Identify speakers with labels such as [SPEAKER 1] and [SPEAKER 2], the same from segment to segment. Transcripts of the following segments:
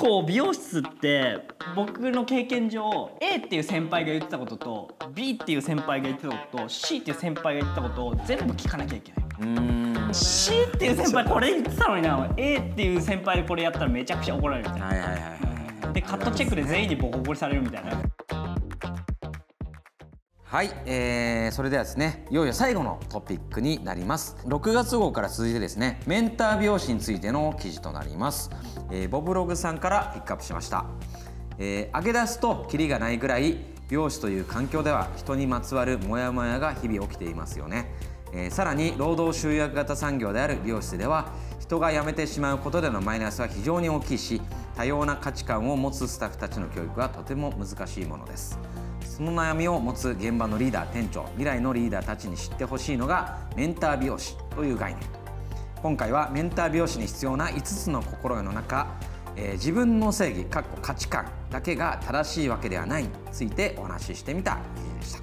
[SPEAKER 1] 構美容室って僕の経験上 A っていう先輩が言ってたことと B っていう先輩が言ってたことと C っていう先輩が言ってたことを全部聞かなきゃいけない。C っていう先輩これ言ってたのにな A っていう先輩でこれやったらめちゃくちゃ怒られるみたいな。でカットチェックで全員にボコボコにされるみたいな。
[SPEAKER 2] はい、それではですね、いよいよ最後のトピックになります。6月号から続いてですね、メンター美容師についての記事となります。ボブログさんからピックアップしました。上げ出すとキリがないぐらい美容師という環境では人にまつわるモヤモヤが日々起きていますよね。さらに労働集約型産業である美容室では人が辞めてしまうことでのマイナスは非常に大きいし、多様な価値観を持つスタッフたちの教育はとても難しいものです。その悩みを持つ現場のリーダー、店長、未来のリーダーたちに知ってほしいのがメンター美容師という概念。今回はメンター美容師に必要な5つの心得の中、自分の正義（価値観）だけが正しいわけではないについてお話ししてみた記事でした。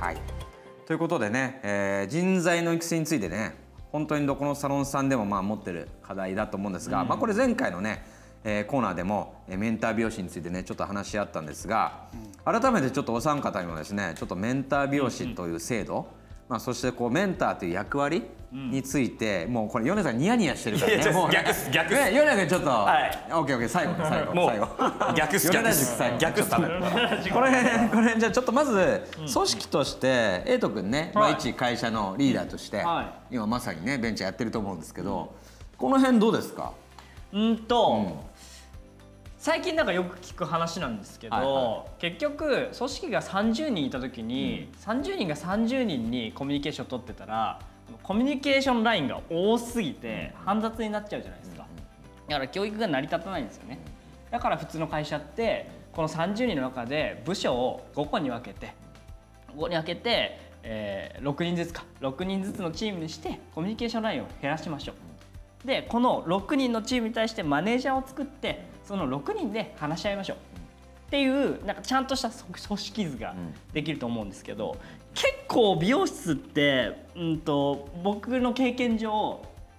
[SPEAKER 2] はい、ということでね、人材の育成についてね、本当にどこのサロンさんでも持ってる課題だと思うんですが、これ前回のねコーナーでもメンター美容師についてねちょっと話し合ったんですが、改めてちょっとお三方にもですねちょっとメンター美容師という制度、そしてこうメンターという役割について、もうこれ米さんニヤニヤしてるからね、もう
[SPEAKER 1] 逆っす
[SPEAKER 2] ね、米さんちょっと、オッケー最後
[SPEAKER 1] 逆っす
[SPEAKER 2] これじゃあちょっとまず組織として瑛斗君ね、一会社のリーダーとして今まさにねベンチャーやってると思うんですけど、この辺どうですか？
[SPEAKER 1] 最近なんかよく聞く話なんですけど、結局組織が30人いた時に、30人が30人にコミュニケーションを取ってたらコミュニケーションラインが多すぎて煩雑になっちゃうじゃないですか。だから教育が成り立たないんですよね。だから普通の会社ってこの30人の中で部署を5個に分けて6人ずつ6人ずつのチームにしてコミュニケーションラインを減らしましょう。でこの6人のチームに対してマネージャーを作ってその6人で話し合いましょうっていうなんかちゃんとした組織図ができると思うんですけど、結構美容室って僕の経験上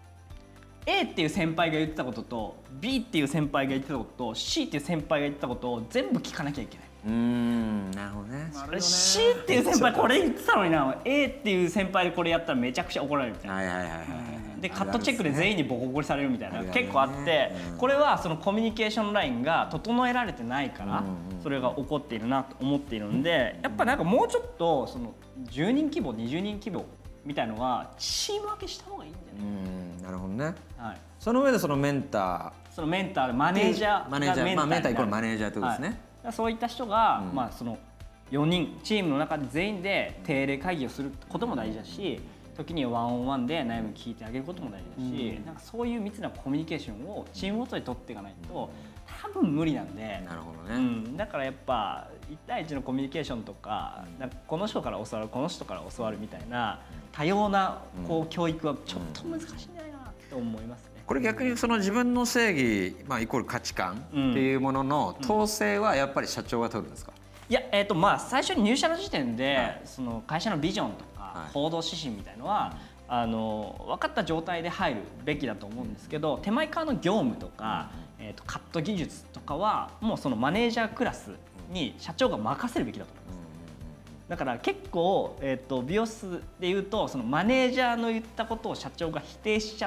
[SPEAKER 1] A っていう先輩が言ってたことと B っていう先輩が言ってたことと C っていう先輩が言ってたことを全部聞かなきゃいけない。
[SPEAKER 2] なるほどね。
[SPEAKER 1] C っていう先輩これ言ってたのにな A っていう先輩でこれやったらめちゃくちゃ怒られるみたいな。でカットチェックで全員にボコボコにされるみたいな結構あって、これはそのコミュニケーションラインが整えられてないからそれが起こっているなと思っているので、やっぱなんかもうちょっとその10人規模20人規模みたいのがチーム分けした方がいいんじゃないかな。
[SPEAKER 2] なるほどね。その上でそのメンター
[SPEAKER 1] マネージャー
[SPEAKER 2] メンターイコールマネージャーということですね。
[SPEAKER 1] そういった人がその4人チームの中で全員で定例会議をすることも大事だし、時にはワンオンワンで悩みを聞いてあげることも大事だし、なんかそういう密なコミュニケーションをチームごとに取っていかないと多分無理なんで。
[SPEAKER 2] なるほどね。
[SPEAKER 1] だからやっぱ1対1のコミュニケーションとか、この人から教わるこの人から教わるみたいな多様な教育はちょっと難しいんじゃないかなと思いますね。
[SPEAKER 2] これ逆にその自分の正義、イコール価値観っていうものの統制はやっぱり社長が取るんですか？
[SPEAKER 1] いや、最初に入社の時点で、その会社のビジョンとか行動指針みたいのは、分かった状態で入るべきだと思うんですけど、手前側の業務とか、カット技術とかはもうそのマネージャークラスに社長が任せるべきだと思います。だから結構、美容室でいうとそのマネージャーの言ったことを社長が否定しちゃって、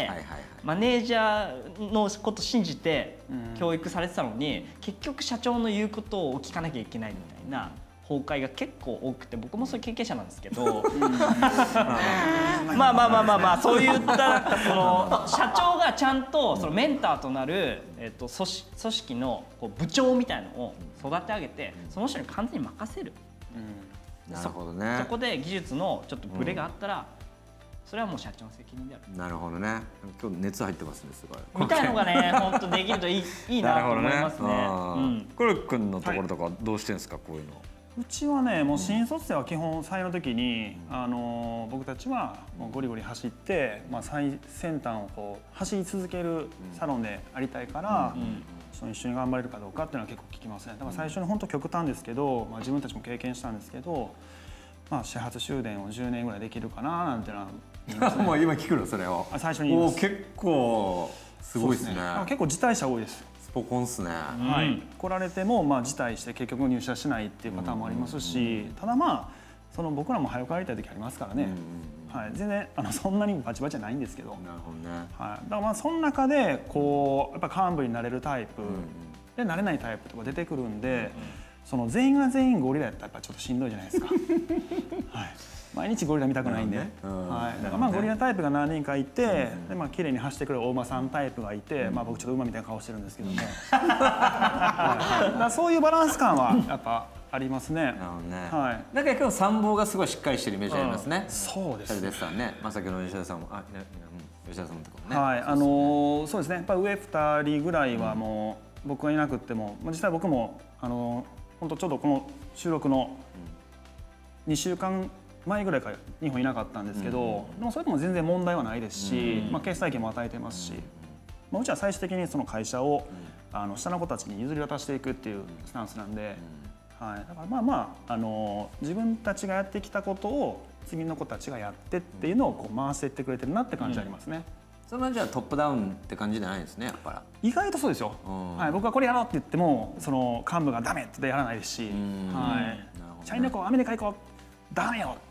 [SPEAKER 1] マネージャーのこと信じて教育されてたのに、結局社長の言うことを聞かなきゃいけないみたいな崩壊が結構多くて、僕もそういう経験者なんですけどそういったなんかその社長がちゃんとそのメンターとなる、組織の部長みたいのを育て上げて、その人に完全に任せる。
[SPEAKER 2] なるほどね。
[SPEAKER 1] そこで技術のちょっとブレがあったら、それはもう社長の責任である。
[SPEAKER 2] なるほどね。今日熱入ってますね、すごい。
[SPEAKER 1] みたいのがね、本当できるといいなと思いますね。
[SPEAKER 2] コル君のところとかどうしてるんですか、こういうの。
[SPEAKER 3] うちはね、もう新卒生は基本採用の時に、僕たちはもうゴリゴリ走って、最先端をこう走り続けるサロンでありたいから、一緒に頑張れるかどうかっていうのは結構聞きますね。だから最初に本当極端ですけど、自分たちも経験したんですけど、始発終電を10年ぐらいできるかななんてのは言いますね。
[SPEAKER 2] もう今聞くのそれを。
[SPEAKER 3] 最初に言います。
[SPEAKER 2] 結構すごいですね。
[SPEAKER 3] 結構辞退者多いです。
[SPEAKER 2] スポコンっすね。
[SPEAKER 3] はい、来られても辞退して結局入社しないっていうパターンもありますし、ただその僕らも早く帰りたい時ありますからね。はい、全然そんなにバチバチじゃないんですけど。
[SPEAKER 2] なるほどね。
[SPEAKER 3] はい、だからその中でこうやっぱ幹部になれるタイプでなれないタイプとか出てくるんで、その全員が全員ゴリラやったらやっぱちょっとしんどいじゃないですか。はい。毎日ゴリラ見たくないんで、はい、だからゴリラタイプが何人かいて、で綺麗に走ってくるお馬さんタイプがいて、僕ちょっと馬みたいな顔してるんですけども、そういうバランス感はやっぱありますね。
[SPEAKER 2] なるほどね。
[SPEAKER 3] はい。
[SPEAKER 2] だから今日参謀がすごいしっかりしてるイメージありますね。
[SPEAKER 3] そうですね。
[SPEAKER 2] さんね、先ほどの吉田さんも吉田さんのところね。
[SPEAKER 3] はい、そうですね。やっぱ上2人ぐらいはもう僕がいなくっても、実際僕も本当ちょうどこの収録の2週間前ぐらいから日本いなかったんですけど、でもそれでも全然問題はないですし、決済権も与えてますし、うちは最終的にその会社を下の子たちに譲り渡していくっていうスタンスなんで、はい、だから自分たちがやってきたことを次の子たちがやってっていうのをこう回していってくれてるなって感じありますね。
[SPEAKER 2] それはじゃあトップダウンって感じじゃないですね、やっぱり。
[SPEAKER 3] 意外とそうですよ。はい、僕がこれやろうって言ってもその幹部がダメってやらないですし、はい、社員旅行アメリカ行こうダメよって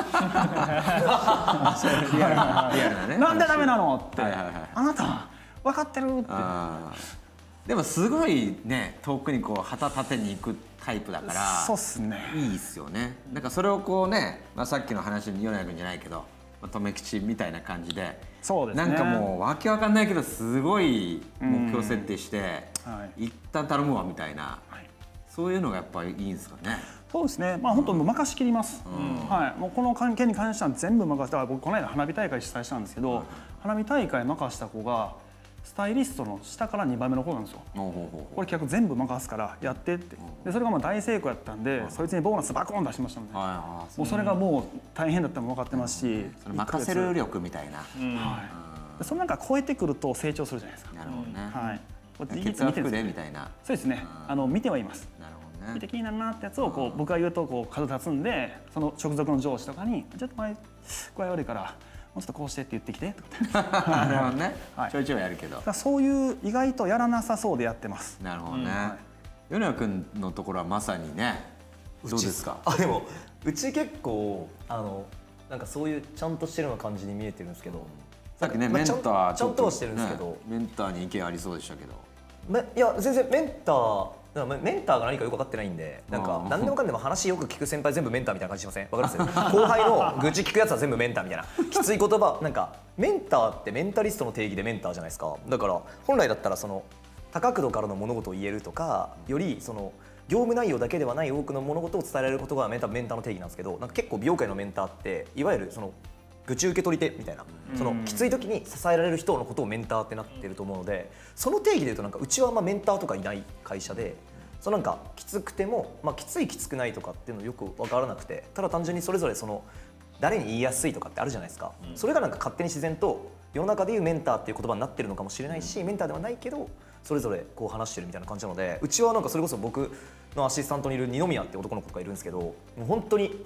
[SPEAKER 3] リアルなね。なんでダメなのって、あなた分かってるって。
[SPEAKER 2] でもすごいね、遠くにこう旗立てに行くタイプだから、
[SPEAKER 3] そうっすね、
[SPEAKER 2] いいっすよね。なんかそれをこうね、さっきの話に米谷君じゃないけど留吉みたいな感じで、
[SPEAKER 3] そうですね、
[SPEAKER 2] なんかもうわけわかんないけどすごい目標設定して、一旦頼むわみたいな、そういうのがやっぱりいいんですかね。
[SPEAKER 3] そうですね、本当任しきります。はい、もうこの件に関しては全部任せた。僕この間花火大会主催したんですけど、花火大会任した子がスタイリストの下から2番目の子なんですよ。これ企画全部任すからやってって。でそれが大成功やったんで、そいつにボーナスバコーン出しましたので、もうそれがもう大変だったのも分かってますし、
[SPEAKER 2] 任せる力みたいな、
[SPEAKER 3] そのなんか超えてくると成長するじゃないですか。
[SPEAKER 2] なるほどね。
[SPEAKER 3] はい。
[SPEAKER 2] 血圧でみたいな。
[SPEAKER 3] そうですね。見てはいます。見て気になるなってやつをこう僕が言うとこう角立つんで、その直属の上司とかにちょっと前具合悪いからもうちょっとこうしてって言ってきてとか。
[SPEAKER 2] なるほどね。ちょいちょいやるけど。
[SPEAKER 3] そういう意外とやらなさそうでやってます。
[SPEAKER 2] なるほどね。米谷君のところはまさにね。どうですか。
[SPEAKER 4] でもうち結構なんかそういうちゃんとしてるような感じに見えてるんですけど。
[SPEAKER 2] さっきねメンター
[SPEAKER 4] ちゃんとはしてるんですけど。
[SPEAKER 2] メンターに意見ありそうでしたけど。
[SPEAKER 4] いや全然メンターが何かよく分かってないんで、なんか何でもかんでも話よく聞く先輩全部メンターみたいな感じしません？わかります？後輩の愚痴聞くやつは全部メンターみたいなきつい言葉。なんかメンターってメンタリストの定義でメンターじゃないですか。だから本来だったらその多角度からの物事を言えるとか、よりその業務内容だけではない多くの物事を伝えられることがメンターの定義なんですけど、なんか結構美容界のメンターっていわゆるその愚痴受け取り手みたいな、そのきつい時に支えられる人のことをメンターってなってると思うので、その定義でいうとなんかうちはメンターとかいない会社で、そのなんかきつくても、きついきつくないとかっていうのよく分からなくて、ただ単純にそれぞれその誰に言いやすいとかってあるじゃないですか。それがなんか勝手に自然と世の中でいうメンターっていう言葉になってるのかもしれないし、メンターではないけどそれぞれこう話してるみたいな感じなので、うちはなんかそれこそ僕のアシスタントにいる二宮って男の子がいるんですけど、もう本当に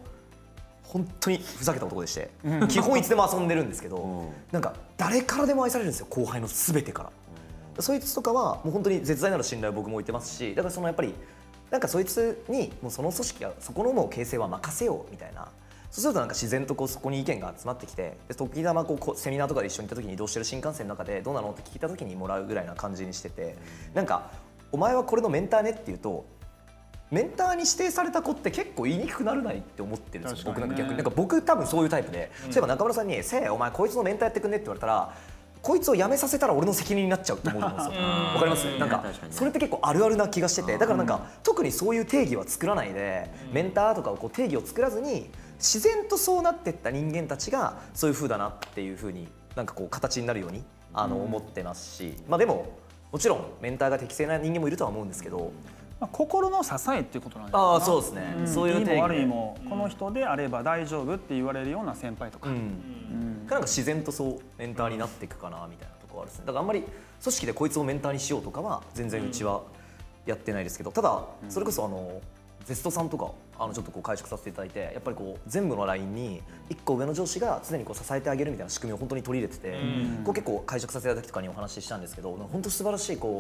[SPEAKER 4] ふざけた男でして、基本いつでも遊んでるんですけど、なんか誰からでも愛されるんですよ、後輩の全てから。そいつとかはもう本当に絶大なる信頼を僕も置いてますし、だからそのやっぱりなんかそいつにもうその組織やそこのもう形成は任せようみたいな。そうするとなんか自然とこうそこに意見が集まってきて、で時たまこうセミナーとかで一緒に行った時に移動してる新幹線の中でどうなのって聞いた時にもらうぐらいな感じにしてて、なんかお前はこれのメンターねって言うと、メンターに指定された子って結構言いにくくなるないって思ってるんですよ。僕なんか逆になんか僕多分そういうタイプで、例えば中村さんに「せいお前こいつのメンターやってくんね」って言われたら、こいつを辞めさせたら俺の責任になっちゃうと思うんですよ。わかります？なんかそれって結構あるあるな気がしてて、だからなんか特にそういう定義は作らないで、メンターとかをこう定義を作らずに自然とそうなってった人間たちがそういう風だなっていう風になんかこう形になるように思ってますし、でももちろんメンターが適正な人間もいるとは思うんですけど。
[SPEAKER 3] 心の支えっていうことなんですか。
[SPEAKER 4] そうですね。そういう定義。
[SPEAKER 3] いいも悪いもこの人であれば大丈夫って言われるような先輩とか。
[SPEAKER 4] なんか自然とそうメンターになっていくかなみたいなところはあるですね。だからあんまり組織でこいつをメンターにしようとかは全然うちはやってないですけど、ただそれこそゼストさんとかちょっとこう会食させていただいて、やっぱりこう全部のラインに1個上の上司が常にこう支えてあげるみたいな仕組みを本当に取り入れてて、こう結構会食させていただいた時とかにお話ししたんですけど、本当素晴らしいこう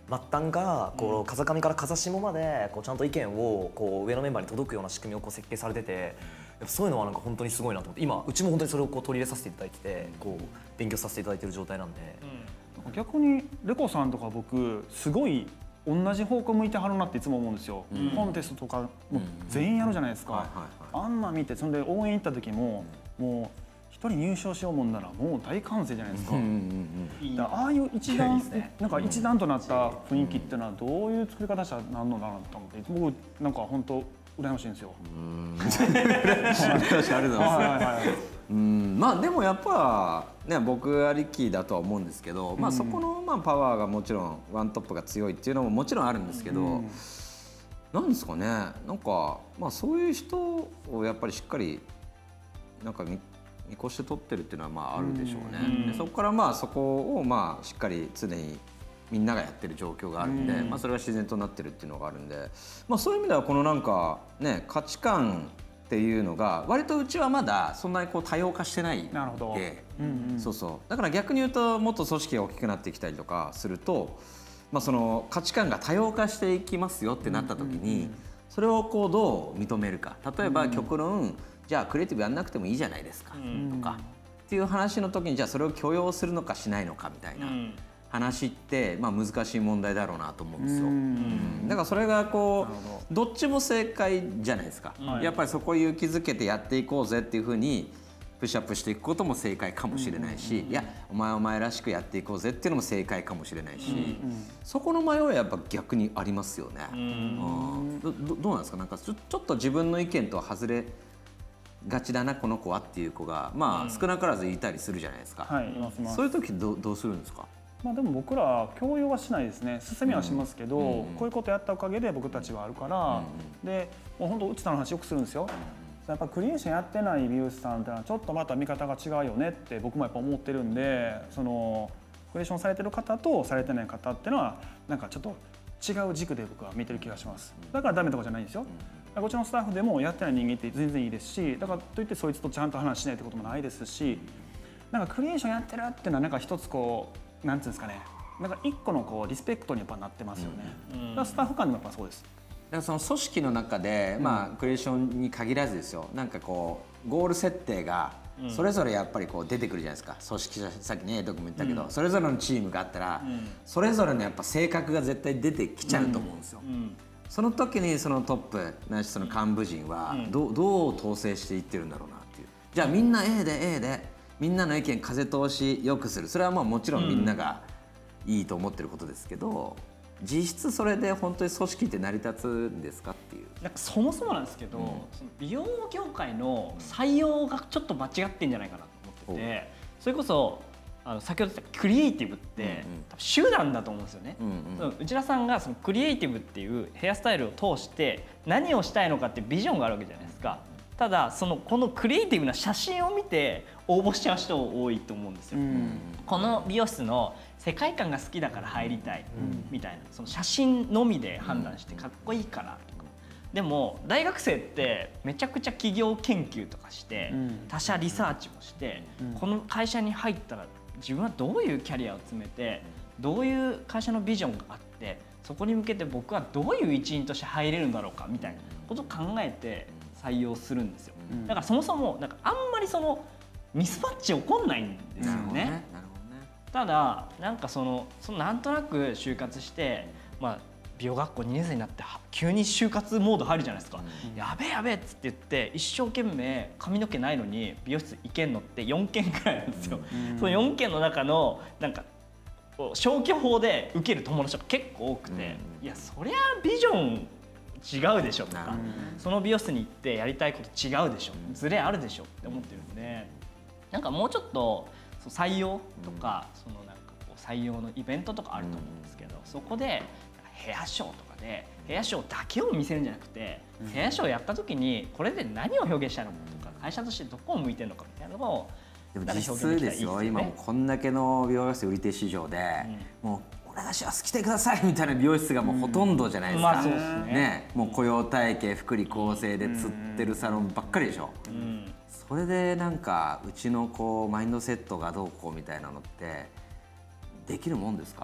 [SPEAKER 4] 末端からこう風上から風下までこうちゃんと意見をこう上のメンバーに届くような仕組みをこう設計されてて、やっぱそういうのはなんか本当にすごいなと思って、今うちも本当にそれをこう取り入れさせていただいてて、こう勉強させていただいている状態なんで。
[SPEAKER 3] 逆にレコさんとか僕すごい同じ方向向いてはるなっていつも思うんですよ。コンテストとかも全員やるじゃないですか。あんな見てそんで応援行った時ももう一人入賞しようもんならもう大歓声じゃないですか。だからああいう一団なんか一団となった雰囲気っていうのはどういう作り方したらなんのかなと思って僕なんか本当羨ましいんですよ。
[SPEAKER 2] 羨ましい、ありがとうございます。まあでもやっぱね僕ありきだとは思うんですけど、まあそこのまあパワーがもちろんワントップが強いっていうのももちろんあるんですけど、なんですかね、なんかまあそういう人をやっぱりしっかりなんか見越して取ってるっていうのはまああるでしょうね。でそこからまあそこをまあしっかり常にみんながやってる状況があるんで、まあそれが自然となってるっていうのがあるんで、まあそういう意味ではこのなんかね価値観っていうのが割とうちはまだそんなにこう多様化してないんで、そうそうだから逆に言うともっと組織が大きくなってきたりとかすると、まあその価値観が多様化していきますよってなった時にそれをこうどう認めるか、例えば極論じゃあクリエイティブやんなくてもいいじゃないですかとかっていう話の時にじゃあそれを許容するのかしないのかみたいな話ってまあ難しい問題だろうなと思うんですよ。だからそれがこうどっちも正解じゃないですか。やっぱりそこを勇気づけてやっていこうぜっていうふうにプッシュアップしていくことも正解かもしれないし、いやお前お前らしくやっていこうぜっていうのも正解かもしれないし、そこの迷いはやっぱ逆にありますよね。どうなんですか、なんかちょっと自分の意見とは外れがちだなこの子はっていう子がまあ少なからずいたりするじゃないですか。そういう時どうするんですか。
[SPEAKER 3] まあでも僕ら強要はしないですね。進めはしますけど、こういうことやったおかげで僕たちはあるから、でもう本当うちの話よくするんですよ。やっぱクリエーションやってない美容師さんってのはちょっとまた見方が違うよねって僕もやっぱ思ってるんで、そのクリエーションされてる方とされてない方っていうのはなんかちょっと違う軸で僕は見てる気がします。だからダメとかじゃないんですよ。こっちのスタッフでもやってない人間って全然いいですし、だからといってそいつとちゃんと話しないってこともないですし、なんかクリエーションやってるっていうのはなんか一つこうなんていうんですかね、なんか一個のこうリスペクトにやっぱなってますよね。だからスタッフ間でもやっぱそうです。
[SPEAKER 2] だからその組織の中で、まあクリエーションに限らずですよ、なんかこうゴール設定がそれぞれやっぱりこう出てくるじゃないですか。組織さっきねとくも言ったけど、それぞれのチームがあったら、それぞれのやっぱ性格が絶対出てきちゃうと思うんですよ。その時にそのトップないしその幹部陣はどう統制していってるんだろうなっていう。じゃあみんな A でみんなの意見風通し良くする、それはまあもちろんみんながいいと思ってることですけど、実質それで本当に組織って成り立つんですかっていう。
[SPEAKER 1] なんかそもそもなんですけど、その美容業界の採用がちょっと間違ってんじゃないかなと思ってて、それこそ先ほど言ったクリエイティブって多分手段だと思うんですよね。内田さんがそのクリエイティブっていうヘアスタイルを通して何をしたいのかっていうビジョンがあるわけじゃないですか。ただこのクリエイティブな写真を見て応募しちゃう人多いと思うんですよ。この美容室の世界観が好きだから入りたいみたいな、その写真のみで判断してかっこいいからとか。でも大学生ってめちゃくちゃ企業研究とかして他社リサーチもしてこの会社に入ったら自分はどういうキャリアを詰めてどういう会社のビジョンがあってそこに向けて僕はどういう一員として入れるんだろうかみたいなことを考えて採用するんですよ。だからそもそもなんかあんまりそのミスマッチ起こんないんですよね。ただなんかそのなんとなく就活してまあ美容学校2年生になって急に就活モード入るじゃないですか。やべえやべえっつって言って一生懸命髪の毛ないのに美容室行けんのって4件くらいなんですよ。その4件の中のなんか消去法で受ける友達が結構多くて、いやそりゃビジョン違うでしょとか、その美容室に行ってやりたいこと違うでしょ、ズレあるでしょって思ってるんで、なんかもうちょっと採用とかなんかこう採用のイベントとかあると思うんですけど、そこでヘアショーとかでヘアショーだけを見せるんじゃなくて、ヘアショーやった時にこれで何を表現したいのかとか会社としてどこを向いてるのかみたいなのを
[SPEAKER 2] でも実質ですよ、今もうこんだけの美容室売り手市場で、もうお願いします来てくださいみたいな美容室がもうほとんどじゃないですか。ね、もう雇用体系福利厚生で釣ってるサロンばっかりでしょ。それでなんかうちのこうマインドセットがどうこうみたいなのってできるもんですか？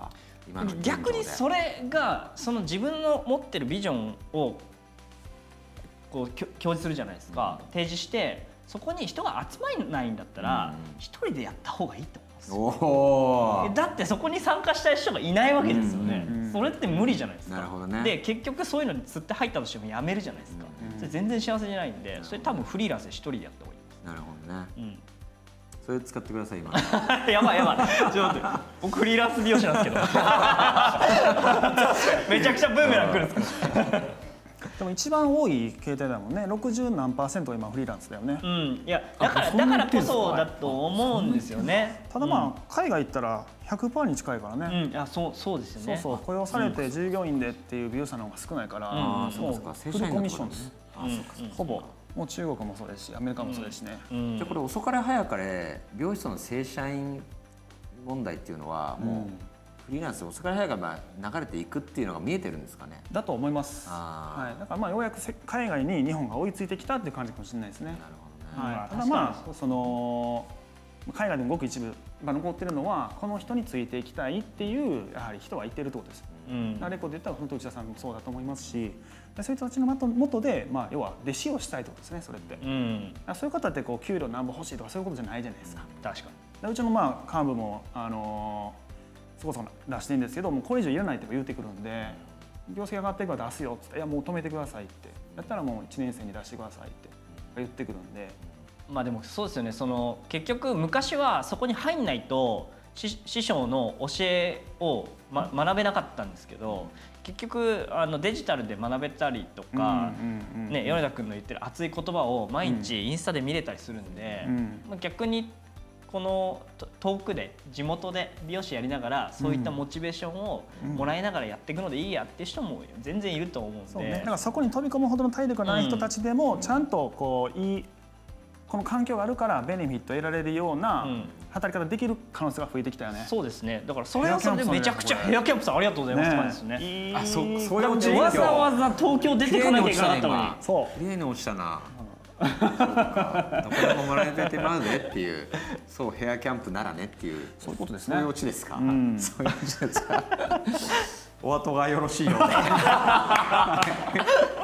[SPEAKER 2] 今の現状で。
[SPEAKER 1] 逆にそれがその自分の持ってるビジョンをこう表示するじゃないですか、提示してそこに人が集まらないんだったら一人でやった方がいいと思いますよ。
[SPEAKER 2] お
[SPEAKER 1] だってそこに参加したい人がいないわけですよね。それって無理じゃないですか。
[SPEAKER 2] なるほどね。
[SPEAKER 1] で結局そういうのに釣って入ったとしてもやめるじゃないですか。それ全然幸せじゃないんで、それ多分フリーランスで一人でやった方がいいです。
[SPEAKER 2] なるほどね。
[SPEAKER 1] うん。
[SPEAKER 2] それ使ってください今。
[SPEAKER 1] やばいやばい。ちょっと待って。僕フリーランス美容師なんですけど。めちゃくちゃブーメラン来るんですけど。
[SPEAKER 3] でも一番多い形態だもんね。60何%が今フリーランスだよね。
[SPEAKER 1] うん。いやだからこそだと思うんですよね。
[SPEAKER 3] ただまあ海外行ったら100%に近いからね。
[SPEAKER 1] うん。いやそうですよね。
[SPEAKER 3] そう雇用されて従業員でっていう美容師さんの方が少ないから、もうフルコミッションです。ほぼ。もう中国もそうですしアメリカもそうですしね。
[SPEAKER 2] じゃあこれ遅かれ早かれ美容師さんの正社員問題っていうのはもうフリーランス遅かれ早かれ流れていくっていうのが見えてるんですかね。
[SPEAKER 3] だと思います。はい。だからまあようやく海外に日本が追いついてきたっていう感じかもしれないですね。
[SPEAKER 2] なるほどね。
[SPEAKER 3] はい。ただまあその海外でもごく一部が残ってるのはこの人についていきたいっていうやはり人はいてるってことです。レコで言ったら本当内田さんもそうだと思いますし、そういう人たちの元でまあ要は弟子をしたいってことですね。それって。そういう方ってこう給料何ぼ欲しいとかそういうことじゃないじゃないですか。
[SPEAKER 1] 確かに。
[SPEAKER 3] うちのまあ幹部もそこそこ出してるんですけどもこれ以上いらないって言ってくるんで業績上がっていくから出すよっつって「いやもう止めてください」ってやったらもう1年生に出してくださいって言ってくるんで。
[SPEAKER 1] まあでもそうですよね。その結局昔はそこに入んないと師匠の教えを、学べなかったんですけど結局デジタルで学べたりとかね米田君の言ってる熱い言葉を毎日インスタで見れたりするんで、逆にこの遠くで地元で美容師やりながらそういったモチベーションをもらいながらやっていくのでいいやっていう人も全然いると思うんで、
[SPEAKER 3] そうね、だからそこに飛び込むほどの体力がない人たちでもちゃんとこうこの環境があるからベネフィット得られるような働き方できる可能性が増えてきたよね。
[SPEAKER 1] そうですね。だからそれはそれでめちゃくちゃヘアキャンプさんありがとうございますですね。
[SPEAKER 2] あ、そういううち
[SPEAKER 1] わざわざ東京出てかなきゃいけなかったのに。
[SPEAKER 2] そう。綺麗に落ちたな。そうか。どこでももらえてまうねっていう。そうヘアキャンプならねっていう。
[SPEAKER 3] そういうことですね。
[SPEAKER 2] そういうオチですか。そういうオチですか。お後がよろしいようで。